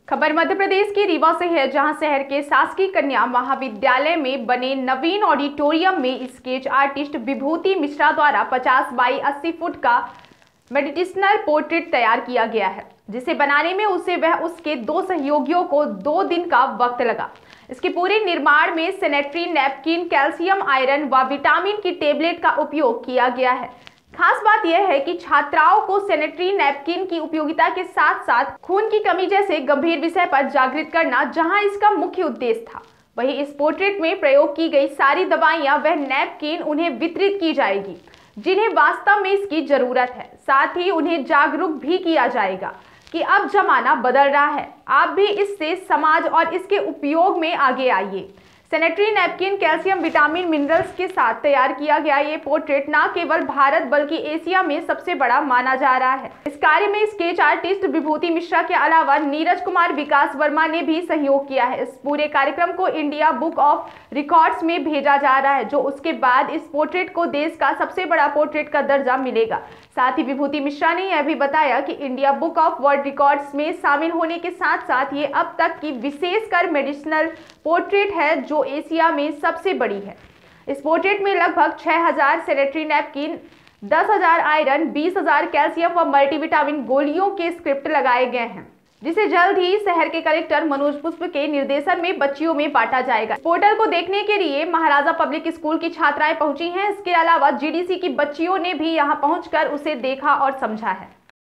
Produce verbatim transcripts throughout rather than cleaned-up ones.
खबर मध्य प्रदेश के रीवा से है, जहां शहर के शासकीय कन्या महाविद्यालय में बने नवीन ऑडिटोरियम में स्केच आर्टिस्ट विभूति मिश्रा द्वारा पचास बाई अस्सी फुट का मेडिटेशनल पोर्ट्रेट तैयार किया गया है, जिसे बनाने में उसे वह उसके दो सहयोगियों को दो दिन का वक्त लगा। इसके पूरे निर्माण में सैनिटरी नैपकिन, कैल्शियम आयरन व विटामिन की टेबलेट का उपयोग किया गया है। खास बात यह है कि छात्राओं को सैनिटरी नैपकिन की उपयोगिता के साथ साथ खून की कमी जैसे गंभीर विषय पर जागृत करना जहां इसका मुख्य उद्देश्य था, वहीं इस पोर्ट्रेट में प्रयोग की गई सारी दवाइयां व नैपकिन उन्हें वितरित की जाएगी, जिन्हें वास्तव में इसकी जरूरत है। साथ ही उन्हें जागरूक भी किया जाएगा कि अब जमाना बदल रहा है, आप भी इससे समाज और इसके उपयोग में आगे आइए। Sanitary napkin, calcium, vitamin, minerals के साथ तैयार किया गया ये पोर्ट्रेट न केवल भारत बल्कि एशिया में सबसे बड़ा माना जा रहा है। इस कार्य में स्केच आर्टिस्ट विभूति मिश्रा के अलावा नीरज कुमार, विकास वर्मा ने भी सहयोग किया है। इस पूरे कार्यक्रम को इंडिया बुक ऑफ रिकॉर्ड्स में भेजा जा रहा है, जो उसके बाद इस पोर्ट्रेट को देश का सबसे बड़ा पोर्ट्रेट का दर्जा मिलेगा। साथ ही विभूति मिश्रा ने यह भी बताया कि India Book of World Records में शामिल होने के साथ साथ ये अब तक की विशेषकर मेडिसिनल पोर्ट्रेट है जो एशिया में सबसे बड़ी है। इस पोर्ट्रेट में लगभग छह हज़ार सैनिटरी नैपकिन, दस हज़ार आयरन, बीस हज़ार कैल्शियम व मल्टीविटामिन गोलियों के स्क्रिप्ट लगाए गए हैं, जिसे जल्द ही शहर के कलेक्टर मनोज पुष्प के निर्देशन में बच्चियों में बांटा जाएगा। पोर्टल को देखने के लिए महाराजा पब्लिक स्कूल की छात्राएं पहुंची हैं। इसके अलावा जीडीसी की बच्चियों ने भी यहां पहुंचकर उसे देखा और समझा है।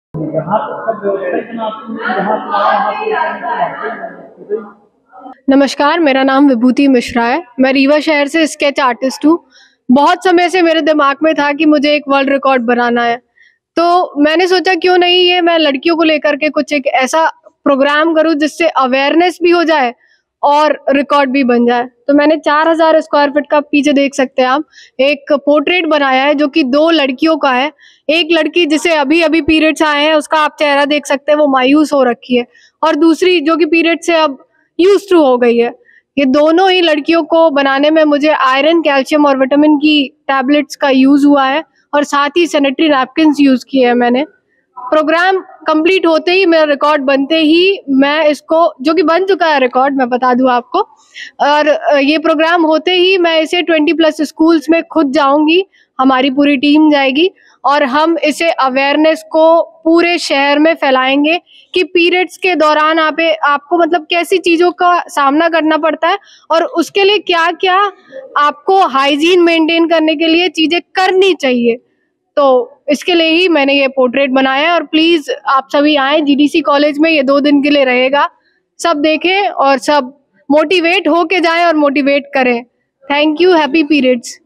नमस्कार, मेरा नाम विभूति मिश्रा है। मैं रीवा शहर से स्केच आर्टिस्ट हूँ। बहुत समय से मेरे दिमाग में था कि मुझे एक वर्ल्ड रिकॉर्ड बनाना है, तो मैंने सोचा क्यों नहीं ये मैं लड़कियों को लेकर के कुछ एक ऐसा प्रोग्राम करूं जिससे अवेयरनेस भी हो जाए और रिकॉर्ड भी बन जाए। तो मैंने चार हजार स्क्वायर फीट का, पीछे देख सकते हैं आप, एक पोर्ट्रेट बनाया है जो कि दो लड़कियों का है। एक लड़की जिसे अभी अभी पीरियड्स आए हैं, उसका आप चेहरा देख सकते हैं, वो मायूस हो रखी है, और दूसरी जो कि पीरियड से अब यूज टू हो गई है। ये दोनों ही लड़कियों को बनाने में मुझे आयरन, कैल्शियम और विटामिन की टैबलेट्स का यूज हुआ है, और साथ ही सैनिटरी नैपकिन्स यूज किए हैं मैंने। प्रोग्राम कंप्लीट होते ही, मेरा रिकॉर्ड बनते ही, मैं इसको, जो कि बन चुका है रिकॉर्ड, मैं बता दूं आपको, और ये प्रोग्राम होते ही मैं इसे ट्वेंटी प्लस स्कूल्स में खुद जाऊंगी, हमारी पूरी टीम जाएगी, और हम इसे अवेयरनेस को पूरे शहर में फैलाएंगे कि पीरियड्स के दौरान आप आपको मतलब कैसी चीज़ों का सामना करना पड़ता है, और उसके लिए क्या क्या आपको हाइजीन मेंटेन करने के लिए चीज़ें करनी चाहिए। तो इसके लिए ही मैंने ये पोर्ट्रेट बनाया है, और प्लीज़ आप सभी आएँ जीडीसी कॉलेज में, ये दो दिन के लिए रहेगा। सब देखें और सब मोटिवेट होके जाएं और मोटिवेट करें। Thank you, happy periods.